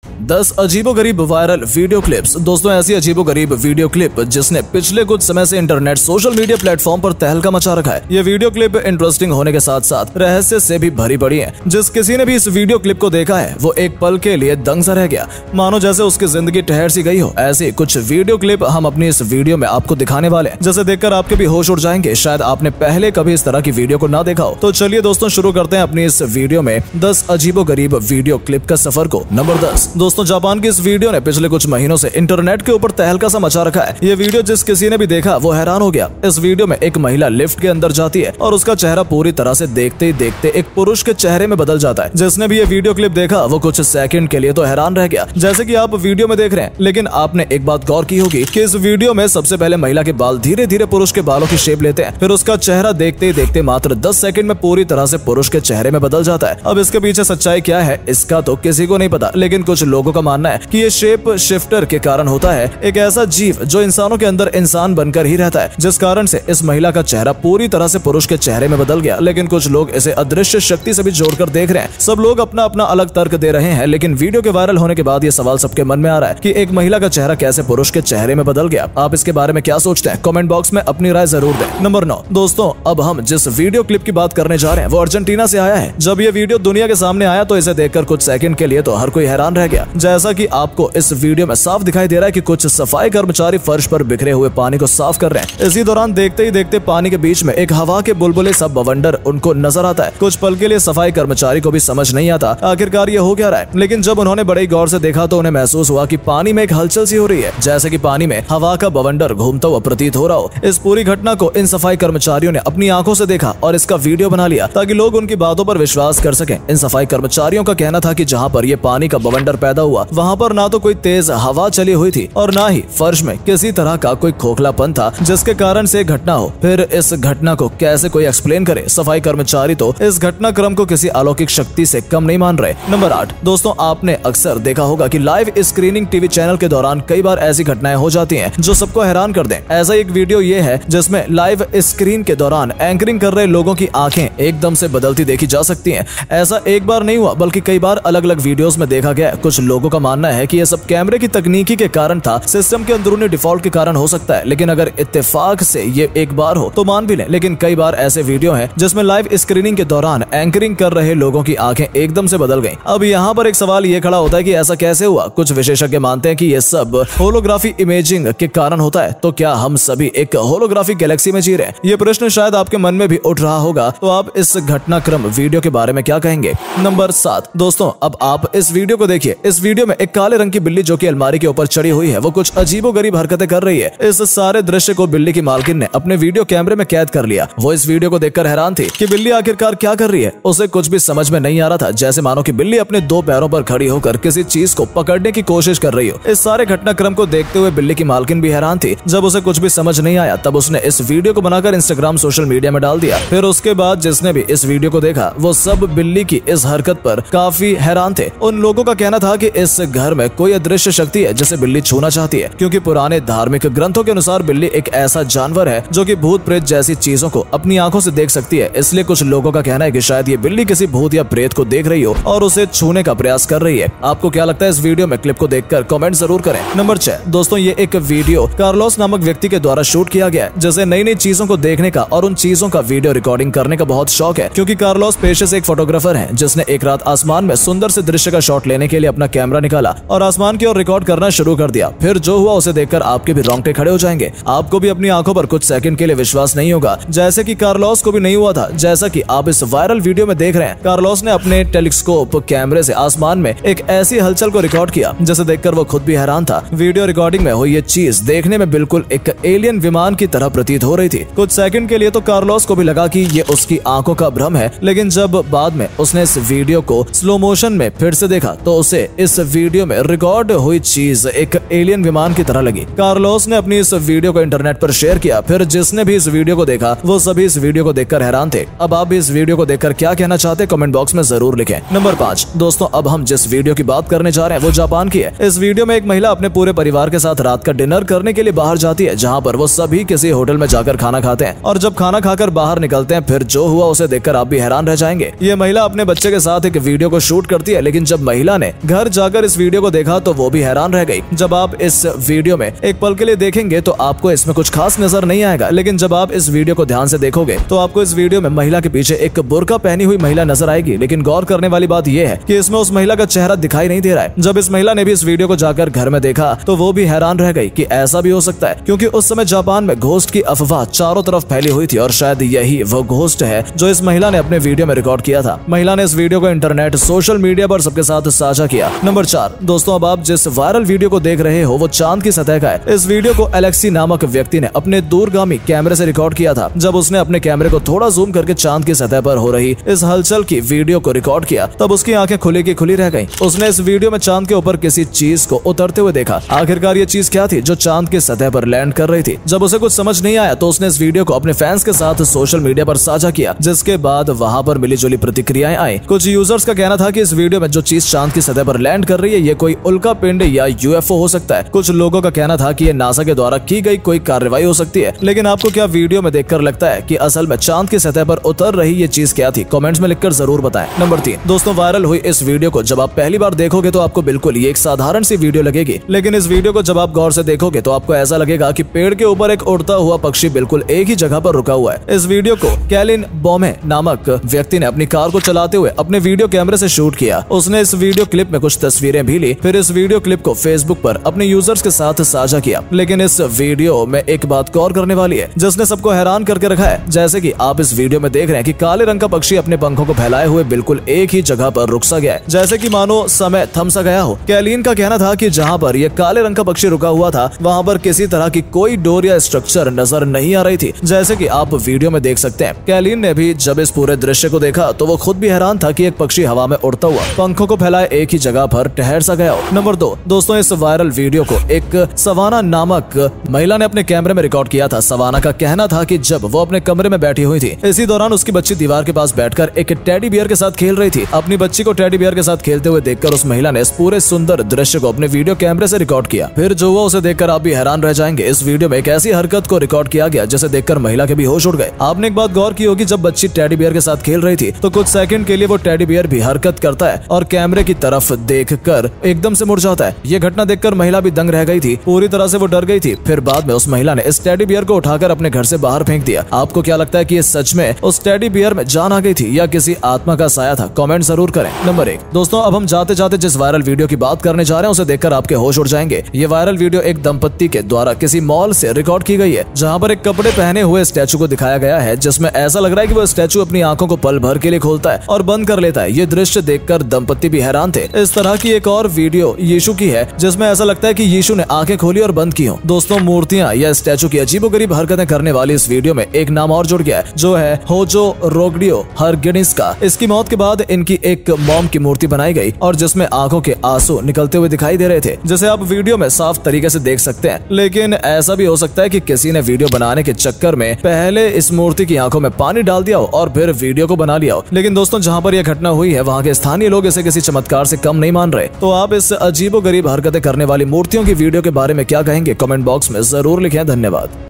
10 अजीबोगरीब viral video clips. दोस्तों, ऐसी अजीबोगरीब वीडियो क्लिप जिसने पिछले कुछ समय से इंटरनेट सोशल मीडिया प्लेटफॉर्म पर तहलका मचा रखा है। ये वीडियो क्लिप इंटरेस्टिंग होने के साथ साथ रहस्य से भी भरी पड़ी है। जिस किसी ने भी इस वीडियो क्लिप को देखा है वो एक पल के लिए दंग सा रह गया, मानो जैसे उसकी जिंदगी ठहर सी गई हो। ऐसी कुछ वीडियो क्लिप हम अपनी इस वीडियो में आपको दिखाने वाले हैं, जिसे देखकर आपके भी होश उड़ जाएंगे। शायद आपने पहले कभी इस तरह की वीडियो को ना देखा हो। तो चलिए दोस्तों, शुरू करते हैं अपनी इस वीडियो में 10 अजीबोगरीब वीडियो क्लिप का सफर को। नंबर 10। दोस्तों, जापान की इस वीडियो ने पिछले कुछ महीनों से इंटरनेट के ऊपर तहलका सा मचा रखा है। ये वीडियो जिस किसी ने भी देखा वो हैरान हो गया। इस वीडियो में एक महिला लिफ्ट के अंदर जाती है और उसका चेहरा पूरी तरह से देखते ही देखते एक पुरुष के चेहरे में बदल जाता है। जिसने भी ये वीडियो क्लिप देखा वो कुछ सेकंड के लिए तो हैरान रह गया, जैसे कि आप वीडियो में देख रहे हैं। लेकिन आपने एक बात गौर की होगी कि इस वीडियो में सबसे पहले महिला के बाल धीरे धीरे पुरुष के बालों की शेप लेते हैं, फिर उसका चेहरा देखते ही देखते मात्र 10 सेकंड में पूरी तरह से पुरुष के चेहरे में बदल जाता है। अब इसके पीछे सच्चाई क्या है इसका तो किसी को नहीं पता, लेकिन कुछ लोगों का मानना है कि ये शेप शिफ्टर के कारण होता है। एक ऐसा जीव जो इंसानों के अंदर इंसान बनकर ही रहता है, जिस कारण से इस महिला का चेहरा पूरी तरह से पुरुष के चेहरे में बदल गया। लेकिन कुछ लोग इसे अदृश्य शक्ति से भी जोड़कर देख रहे हैं। सब लोग अपना अपना अलग तर्क दे रहे हैं, लेकिन वीडियो के वायरल होने के बाद ये सवाल सबके मन में आ रहा है कि एक महिला का चेहरा कैसे पुरुष के चेहरे में बदल गया। आप इसके बारे में क्या सोचते हैं? कमेंट बॉक्स में अपनी राय जरूर दें। नंबर 9। दोस्तों, अब हम जिस वीडियो क्लिप की बात करने जा रहे हैं वो अर्जेंटीना से आया है। जब ये वीडियो दुनिया के सामने आया तो इसे देखकर कुछ सेकंड के लिए तो हर कोई हैरान रह गया। जैसा कि आपको इस वीडियो में साफ दिखाई दे रहा है कि कुछ सफाई कर्मचारी फर्श पर बिखरे हुए पानी को साफ कर रहे हैं। इसी दौरान देखते ही देखते पानी के बीच में एक हवा के बुलबुले सा बवंडर उनको नजर आता है। कुछ पल के लिए सफाई कर्मचारी को भी समझ नहीं आता आखिरकार ये हो क्या रहा है, लेकिन जब उन्होंने बड़े गौर से देखा तो उन्हें महसूस हुआ कि पानी में एक हलचल सी हो रही है, जैसे कि पानी में हवा का बवंडर घूमता हुआ प्रतीत हो रहा हो। इस पूरी घटना को इन सफाई कर्मचारियों ने अपनी आंखों से देखा और इसका वीडियो बना लिया ताकि लोग उनकी बातों पर विश्वास कर सकें। इन सफाई कर्मचारियों का कहना था कि जहां पर ये पानी का बवंडर पैदा हुआ वहां पर ना तो कोई तेज हवा चली हुई थी और ना ही फर्श में किसी तरह का कोई खोखलापन था जिसके कारण से घटना हो। फिर इस घटना को कैसे कोई एक्सप्लेन करे? सफाई कर्मचारी तो इस घटनाक्रम को किसी अलौकिक शक्ति से कम नहीं मान रहे। नंबर 8। दोस्तों, आपने अक्सर देखा होगा कि लाइव स्क्रीनिंग टीवी चैनल के दौरान कई बार ऐसी घटनाएं हो जाती हैं जो सबको हैरान कर दें। ऐसा एक वीडियो ये है जिसमें लाइव स्क्रीन के दौरान एंकरिंग कर रहे लोगों की आंखें एकदम से बदलती देखी जा सकती हैं। ऐसा एक बार नहीं हुआ बल्कि कई बार अलग अलग वीडियोस में देखा गया। कुछ लोगों का मानना है कि यह सब कैमरे की तकनीकी के कारण था, सिस्टम के अंदरूनी डिफॉल्ट के कारण हो सकता है। लेकिन अगर इत्तेफाक से ये एक बार हो तो मान भी लें, लेकिन कई बार ऐसे वीडियो हैं जिसमें लाइव स्क्रीनिंग के दौरान एंकरिंग कर रहे लोगों की आंखें एकदम से बदल गईं। अब यहाँ पर एक सवाल ये खड़ा होता है कि ऐसा कैसे हुआ? कुछ विशेषज्ञ मानते हैं कि ये सब होलोग्राफी इमेजिंग के कारण होता है। तो क्या हम सभी एक होलोग्राफिक गैलेक्सी में जी रहे हैं? ये प्रश्न शायद आपके मन में भी उठ रहा होगा। तो आप इस घटनाक्रम वीडियो के बारे में क्या कहेंगे? नंबर 7। दोस्तों, अब आप इस वीडियो को देखिए। इस वीडियो में एक काले रंग की बिल्ली जो कि अलमारी के ऊपर चढ़ी हुई है वो कुछ अजीबोगरीब हरकतें कर रही है। इस सारे दृश्य को बिल्ली की मालकिन ने अपने वीडियो कैमरे में कैद कर लिया। वो इस वीडियो को देखकर हैरान थी कि बिल्ली आखिरकार क्या कर रही है। उसे कुछ भी समझ में नहीं आ रहा था, जैसे मानो कि बिल्ली अपने 2 पैरों पर खड़ी होकर किसी चीज को पकड़ने की कोशिश कर रही हो। इस सारे घटनाक्रम को देखते हुए बिल्ली की मालकिन भी हैरान थी। जब उसे कुछ भी समझ नहीं आया तब उसने इस वीडियो को बनाकर इंस्टाग्राम सोशल मीडिया में डाल दिया। फिर उसके बाद जिसने भी इस वीडियो को देखा वो सब बिल्ली की इस हरकत पर काफी हैरान थे। उन लोगों का कहना था कि इस घर में कोई अदृश्य शक्ति है जिसे बिल्ली छूना चाहती है, क्योंकि पुराने धार्मिक ग्रंथों के अनुसार बिल्ली एक ऐसा जानवर है जो कि भूत प्रेत जैसी चीजों को अपनी आंखों से देख सकती है। इसलिए कुछ लोगों का कहना है कि शायद ये बिल्ली किसी भूत या प्रेत को देख रही हो और उसे छूने का प्रयास कर रही है। आपको क्या लगता है इस वीडियो में? क्लिप को देखकर कमेंट जरूर करें। नंबर 6। दोस्तों, ये एक वीडियो कार्लोस नामक व्यक्ति के द्वारा शूट किया गया है, जिसे नई नई चीजों को देखने का और उन चीजों का वीडियो रिकॉर्डिंग करने का बहुत शौक है। क्योंकि कार्लोस पेशे से एक फोटोग्राफर है जिसने एक रात आसमान में सुंदर से दृश्य का शॉट लेने के लिए अपना कैमरा निकाला और आसमान की ओर रिकॉर्ड करना शुरू कर दिया। फिर जो हुआ उसे देखकर आपके भी रोंगटे खड़े हो जाएंगे। आपको भी अपनी आंखों पर कुछ सेकंड के लिए विश्वास नहीं होगा, जैसे कि कार्लोस को भी नहीं हुआ था। जैसा कि आप इस वायरल वीडियो में देख रहे हैं, कार्लोस ने अपने टेलीस्कोप कैमरे से आसमान में एक ऐसी हलचल को रिकॉर्ड किया जिसे देखकर वो खुद भी हैरान था। वीडियो रिकॉर्डिंग में हुई ये चीज देखने में बिल्कुल एक एलियन विमान की तरह प्रतीत हो रही थी। कुछ सेकंड के लिए तो कार्लोस को भी लगा कि ये उसकी आंखों का भ्रम है, लेकिन जब बाद में उसने इस वीडियो को स्लो मोशन में फिर से देखा तो उसे इस वीडियो में रिकॉर्ड हुई चीज एक एलियन विमान की तरह लगी। कार्लोस ने अपनी इस वीडियो को इंटरनेट पर शेयर किया। फिर जिसने भी इस वीडियो को देखा वो सभी इस वीडियो को देखकर हैरान थे। अब आप भी इस वीडियो को देखकर क्या कहना चाहते हैं? कमेंट बॉक्स में जरूर लिखें। नंबर 5। दोस्तों, अब हम जिस वीडियो की बात करने जा रहे हैं वो जापान की है। इस वीडियो में एक महिला अपने पूरे परिवार के साथ रात का डिनर करने के लिए बाहर जाती है, जहाँ पर वो सभी किसी होटल में जाकर खाना खाते हैं। और जब खाना खाकर बाहर निकलते हैं फिर जो हुआ उसे देखकर आप भी हैरान रह जाएंगे। ये महिला अपने बच्चे के साथ एक वीडियो को शूट करती है, लेकिन जब महिला ने घर घर जाकर इस वीडियो को देखा तो वो भी हैरान रह गई। जब आप इस वीडियो में एक पल के लिए देखेंगे तो आपको इसमें कुछ खास नजर नहीं आएगा, लेकिन जब आप इस वीडियो को ध्यान से देखोगे तो आपको इस वीडियो में महिला के पीछे एक बुर्का पहनी हुई महिला नजर आएगी। लेकिन गौर करने वाली बात यह है कि इसमें उस महिला का चेहरा दिखाई नहीं दे रहा है। जब इस महिला ने भी इस वीडियो को जाकर घर में देखा तो वो भी हैरान रह गई कि ऐसा भी हो सकता है, क्योंकि उस समय जापान में घोस्ट की अफवाह चारों तरफ फैली हुई थी और शायद यही वो घोस्ट है जो इस महिला ने अपने वीडियो में रिकॉर्ड किया था। महिला ने इस वीडियो को इंटरनेट सोशल मीडिया पर सबके साथ साझा किया। नंबर 4 दोस्तों, अब आप जिस वायरल वीडियो को देख रहे हो वो चांद की सतह का है। इस वीडियो को एलेक्सी नामक व्यक्ति ने अपने दूरगामी कैमरे से रिकॉर्ड किया था। जब उसने अपने कैमरे को थोड़ा जूम करके चांद की सतह पर हो रही इस हलचल की वीडियो को रिकॉर्ड किया तब उसकी आंखें खुली की खुली रह गईं। उसने इस वीडियो में चांद के ऊपर किसी चीज को उतरते हुए देखा। आखिरकार ये चीज क्या थी जो चांद की सतह पर लैंड कर रही थी? जब उसे कुछ समझ नहीं आया तो उसने इस वीडियो को अपने फैंस के साथ सोशल मीडिया पर साझा किया, जिसके बाद वहां पर मिलीजुली प्रतिक्रियाएं आई। कुछ यूजर्स का कहना था कि इस वीडियो में जो चीज चांद की सतह पर लैंड कर रही है ये कोई उल्का पिंड या यूएफओ हो सकता है। कुछ लोगों का कहना था कि ये नासा के द्वारा की गई कोई कार्रवाई हो सकती है। लेकिन आपको क्या वीडियो में देखकर लगता है कि असल में चांद की सतह पर उतर रही ये चीज क्या थी? कमेंट्स में लिखकर जरूर बताएं। नंबर 3 दोस्तों, वायरल हुई इस वीडियो को जब आप पहली बार देखोगे तो आपको बिल्कुल ये एक साधारण सी वीडियो लगेगी, लेकिन इस वीडियो को जब आप गौर से देखोगे तो आपको ऐसा लगेगा कि पेड़ के ऊपर एक उड़ता हुआ पक्षी बिल्कुल एक ही जगह पर रुका हुआ है। इस वीडियो को कैलिन बॉमे नामक व्यक्ति ने अपनी कार को चलाते हुए अपने वीडियो कैमरे से शूट किया। उसने इस वीडियो क्लिप में कुछ तस्वीरें भी ली, फिर इस वीडियो क्लिप को फेसबुक पर अपने यूजर्स के साथ साझा किया। लेकिन इस वीडियो में एक बात गौर करने वाली है जिसने सबको हैरान करके रखा है। जैसे कि आप इस वीडियो में देख रहे हैं कि काले रंग का पक्षी अपने पंखों को फैलाए हुए बिल्कुल एक ही जगह पर रुक सा गया है, जैसे कि मानो समय थम सा गया हो। कैलिन का कहना था कि जहां पर यह काले रंग का पक्षी रुका हुआ था वहां पर किसी तरह की कोई डोर या स्ट्रक्चर नजर नहीं आ रही थी, जैसे कि आप वीडियो में देख सकते हैं। कैलिन ने भी जब इस पूरे दृश्य को देखा तो वो खुद भी हैरान था कि एक पक्षी हवा में उड़ता हुआ पंखों को फैलाए एक ही जगह पर ठहर सा गया हो। नंबर 2 दोस्तों, इस वायरल वीडियो को एक सवाना नामक महिला ने अपने कैमरे में रिकॉर्ड किया था। सवाना का कहना था कि जब वो अपने कमरे में बैठी हुई थी इसी दौरान उसकी बच्ची दीवार के पास बैठकर एक टेडी बियर के साथ खेल रही थी। अपनी बच्ची को टेडी बियर के साथ खेलते हुए देखकर उस महिला ने इस पूरे सुंदर दृश्य को अपने वीडियो कैमरे से रिकॉर्ड किया। फिर जो हुआ उसे देखकर आप भी हैरान रह जाएंगे। इस वीडियो में एक ऐसी हरकत को रिकॉर्ड किया गया जिसे देखकर महिला के भी होश उड़ गए। आपने एक बात गौर की होगी, जब बच्ची टेडी बियर के साथ खेल रही थी तो कुछ सेकंड के लिए वो टेडी बियर भी हरकत करता है और कैमरे की तरफ देखकर एकदम से मुड़ जाता है। ये घटना देखकर महिला भी दंग रह गई थी, पूरी तरह से वो डर गई थी। फिर बाद में उस महिला ने इस टेडी बियर को उठाकर अपने घर से बाहर फेंक दिया। आपको क्या लगता है कि ये सच में उस टेडी बियर में जान आ गई थी या किसी आत्मा का साया था? कमेंट जरूर करें। नंबर 1 दोस्तों, अब हम जाते जाते जिस वायरल वीडियो की बात करने जा रहे हैं उसे देखकर आपके होश उड़ जाएंगे। ये वायरल वीडियो एक दंपत्ति के द्वारा किसी मॉल से रिकॉर्ड की गई है, जहां पर एक कपड़े पहने हुए स्टैचू को दिखाया गया है, जिसमें ऐसा लग रहा है कि वो स्टैचू अपनी आंखों को पल भर के लिए खोलता है और बंद कर लेता है। ये दृश्य देखकर दंपत्ति भी हैरान थे। इस तरह की एक और वीडियो यीशु की है जिसमें ऐसा लगता है कि यीशु ने आंखें खोली और बंद की हो। दोस्तों, मूर्तियां या स्टैचू की अजीबोगरीब हरकतें करने वाली इस वीडियो में एक नाम और जुड़ गया है, जो है होजो रोगडियो हरगिनिस्का। इसकी मौत के बाद इनकी एक मॉम की मूर्ति बनाई गई और जिसमें आंखों के आंसू निकलते हुए दिखाई दे रहे थे, जिसे आप वीडियो में साफ तरीके से देख सकते हैं। लेकिन ऐसा भी हो सकता है कि किसी ने वीडियो बनाने के चक्कर में पहले इस मूर्ति की आंखों में पानी डाल दिया हो और फिर वीडियो को बना लिया हो। लेकिन दोस्तों, जहां पर यह घटना हुई है वहां के स्थानीय लोग इसे किसी चमत्कार से कम नहीं मान रहे। तो आप इस अजीबोगरीब हरकतें करने वाली मूर्तियों की वीडियो के बारे में क्या कहेंगे? कमेंट बॉक्स में जरूर लिखें। धन्यवाद।